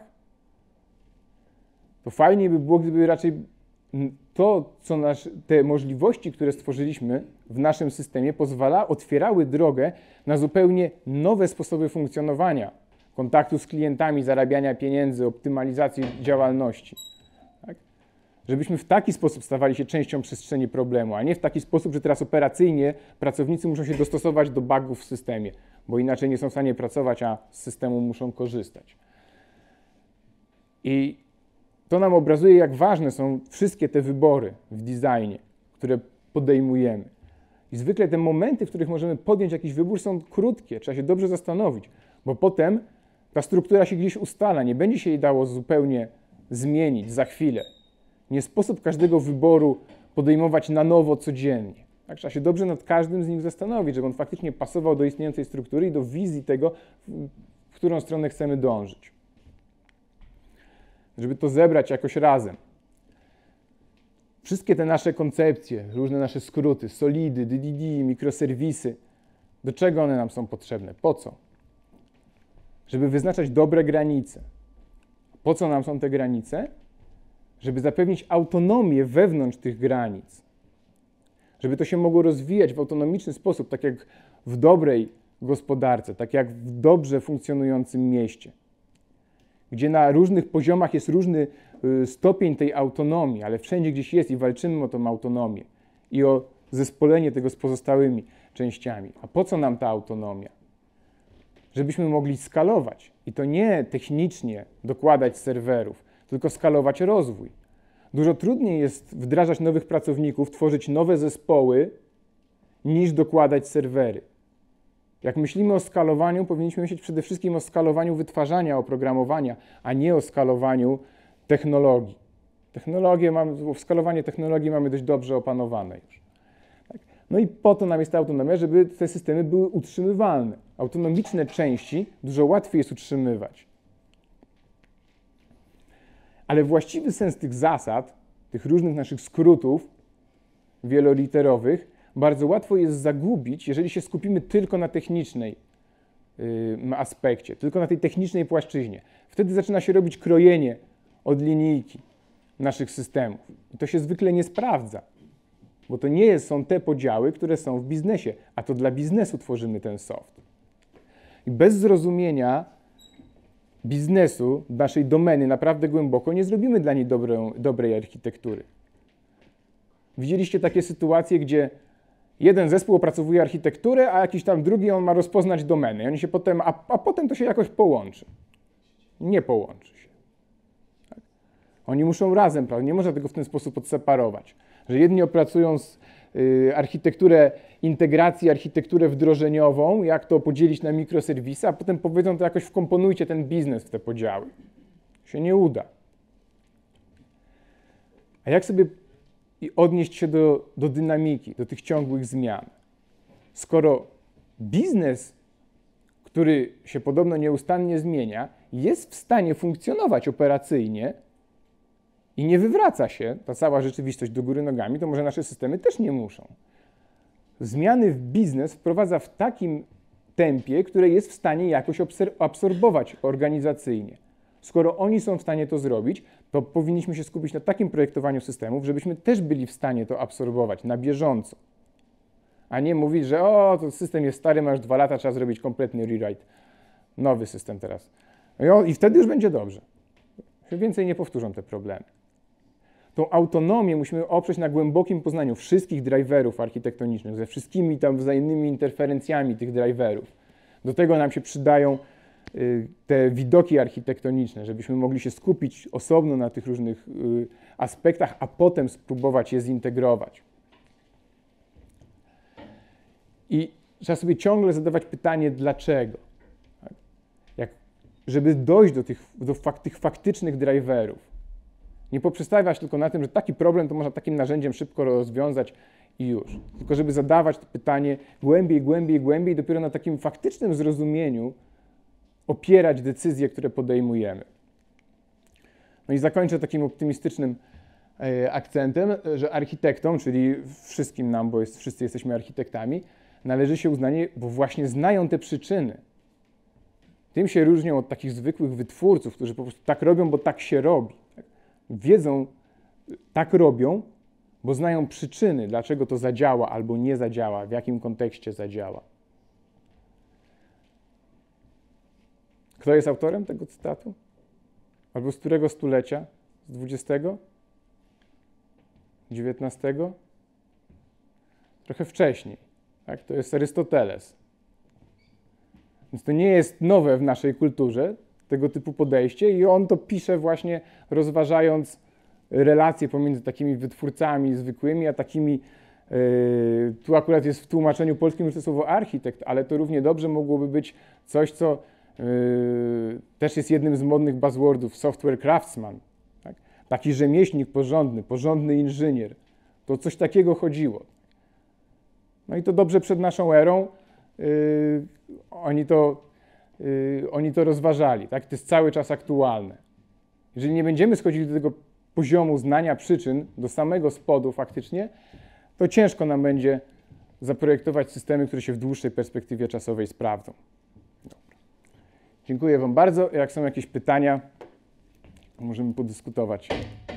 To fajnie by było, gdyby raczej te możliwości, które stworzyliśmy w naszym systemie, otwierały drogę na zupełnie nowe sposoby funkcjonowania, kontaktu z klientami, zarabiania pieniędzy, optymalizacji działalności. Tak? Żebyśmy w taki sposób stawali się częścią przestrzeni problemu, a nie w taki sposób, że teraz operacyjnie pracownicy muszą się dostosować do bugów w systemie, bo inaczej nie są w stanie pracować, a z systemu muszą korzystać. I to nam obrazuje, jak ważne są wszystkie te wybory w designie, które podejmujemy. I zwykle te momenty, w których możemy podjąć jakiś wybór, są krótkie, trzeba się dobrze zastanowić, bo potem ta struktura się gdzieś ustala, nie będzie się jej dało zupełnie zmienić za chwilę. Nie sposób każdego wyboru podejmować na nowo codziennie. Tak? Trzeba się dobrze nad każdym z nich zastanowić, żeby on faktycznie pasował do istniejącej struktury i do wizji tego, w którą stronę chcemy dążyć. Żeby to zebrać jakoś razem. Wszystkie te nasze koncepcje, różne nasze skróty, solidy, DDD, mikroserwisy, do czego one nam są potrzebne? Po co? Żeby wyznaczać dobre granice. Po co nam są te granice? Żeby zapewnić autonomię wewnątrz tych granic. Żeby to się mogło rozwijać w autonomiczny sposób, tak jak w dobrej gospodarce, tak jak w dobrze funkcjonującym mieście, gdzie na różnych poziomach jest różny stopień tej autonomii, ale wszędzie gdzieś jest i walczymy o tą autonomię i o zespolenie tego z pozostałymi częściami. A po co nam ta autonomia? Żebyśmy mogli skalować i to nie technicznie dokładać serwerów, tylko skalować rozwój. Dużo trudniej jest wdrażać nowych pracowników, tworzyć nowe zespoły, niż dokładać serwery. Jak myślimy o skalowaniu, powinniśmy myśleć przede wszystkim o skalowaniu wytwarzania oprogramowania, a nie o skalowaniu technologii. Skalowanie technologii mamy dość dobrze opanowane już. Tak? No i po to nam jest ta autonomia, żeby te systemy były utrzymywalne. Autonomiczne części dużo łatwiej jest utrzymywać. Ale właściwy sens tych zasad, tych różnych naszych skrótów wieloliterowych, bardzo łatwo jest zagubić, jeżeli się skupimy tylko na technicznej aspekcie, tylko na tej technicznej płaszczyźnie. Wtedy zaczyna się robić krojenie od linijki naszych systemów. I to się zwykle nie sprawdza, bo to nie są te podziały, które są w biznesie, a to dla biznesu tworzymy ten soft. I bez zrozumienia biznesu, naszej domeny naprawdę głęboko, nie zrobimy dla niej dobrej architektury. Widzieliście takie sytuacje, gdzie jeden zespół opracowuje architekturę, a jakiś tam drugi on ma rozpoznać domeny. I oni się potem, a potem to się jakoś połączy. Nie połączy się. Tak? Oni muszą razem, prawda? Nie można tego w ten sposób odseparować. Że jedni opracują architekturę integracji, architekturę wdrożeniową, jak to podzielić na mikroserwisy, a potem powiedzą, to jakoś wkomponujcie ten biznes w te podziały. Się nie uda. A jak sobie odnieść się do dynamiki, do tych ciągłych zmian? Skoro biznes, który się podobno nieustannie zmienia, jest w stanie funkcjonować operacyjnie i nie wywraca się ta cała rzeczywistość do góry nogami, to może nasze systemy też nie muszą. Zmiany w biznes wprowadza w takim tempie, które jest w stanie jakoś absorbować organizacyjnie. Skoro oni są w stanie to zrobić, to powinniśmy się skupić na takim projektowaniu systemów, żebyśmy też byli w stanie to absorbować na bieżąco. A nie mówić, że o, to system jest stary, ma już 2 lata, trzeba zrobić kompletny rewrite. Nowy system teraz. I wtedy już będzie dobrze. Więcej nie powtórzą te problemy. Tą autonomię musimy oprzeć na głębokim poznaniu wszystkich driverów architektonicznych, ze wszystkimi tam wzajemnymi interferencjami tych driverów. Do tego nam się przydają te widoki architektoniczne, żebyśmy mogli się skupić osobno na tych różnych aspektach, a potem spróbować je zintegrować. I trzeba sobie ciągle zadawać pytanie, dlaczego? Żeby dojść do tych faktycznych driverów. Nie poprzestawać tylko na tym, że taki problem to można takim narzędziem szybko rozwiązać i już. Tylko żeby zadawać to pytanie głębiej, głębiej, głębiej, dopiero na takim faktycznym zrozumieniu opierać decyzje, które podejmujemy. No i zakończę takim optymistycznym akcentem, że architektom, czyli wszystkim nam, bo wszyscy jesteśmy architektami, należy się uznanie, bo właśnie znają te przyczyny. Tym się różnią od takich zwykłych wytwórców, którzy po prostu tak robią, bo tak się robi. Wiedzą, tak robią, bo znają przyczyny, dlaczego to zadziała albo nie zadziała, w jakim kontekście zadziała. Kto jest autorem tego cytatu? Albo z którego stulecia? Z XX? XIX? Trochę wcześniej. Tak? To jest Arystoteles. Więc to nie jest nowe w naszej kulturze, tego typu podejście, i on to pisze właśnie rozważając relacje pomiędzy takimi wytwórcami zwykłymi, a takimi, tu akurat jest w tłumaczeniu polskim już to słowo architekt, ale to równie dobrze mogłoby być coś, co też jest jednym z modnych buzzwordów, software craftsman. Tak? Taki rzemieślnik porządny inżynier. To coś takiego chodziło. No i to dobrze przed naszą erą oni to rozważali. Tak? To jest cały czas aktualne. Jeżeli nie będziemy schodzili do tego poziomu znania przyczyn, do samego spodu faktycznie, to ciężko nam będzie zaprojektować systemy, które się w dłuższej perspektywie czasowej sprawdzą. Dobra. Dziękuję Wam bardzo. Jak są jakieś pytania, możemy podyskutować.